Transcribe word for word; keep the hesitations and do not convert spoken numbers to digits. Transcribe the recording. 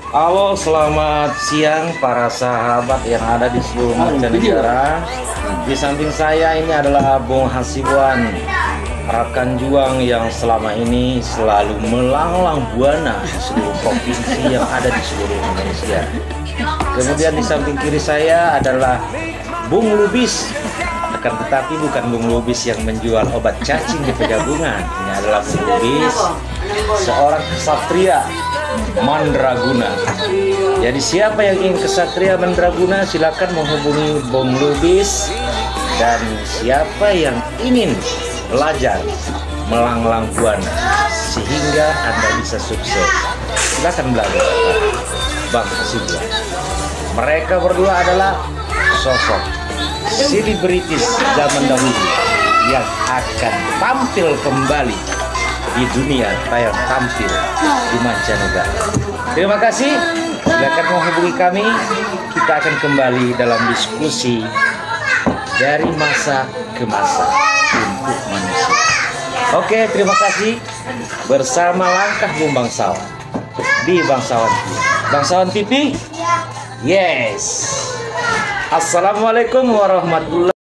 Halo, selamat siang para sahabat yang ada di seluruh mancanegara. Di samping saya ini adalah Bung Hasibuan, rekan juang yang selama ini selalu melanglang buana di seluruh provinsi yang ada di seluruh Indonesia. Kemudian di samping kiri saya adalah Bung Lubis, akan tetapi bukan Bung Lubis yang menjual obat cacing di Pejagungan. Ini adalah Bung Lubis, seorang kesatria Mandraguna. Jadi siapa yang ingin kesatria Mandraguna silakan menghubungi Bung Lubis. Dan siapa yang ingin belajar melanglang buana sehingga Anda bisa sukses, silakan belajar Bang Hasibuan. Mereka berdua adalah sosok selebritis zaman dahulu yang akan tampil kembali di dunia, tayang tampil di mancanegara. Terima kasih. Silakan menghubungi kami. Kita akan kembali dalam diskusi dari masa ke masa untuk manusia. Oke, terima kasih. Bersama langkah Bung Bangsawan di Bangsawan T V. Bangsawan T V. Yes. Assalamualaikum warahmatullahi wabarakatuh.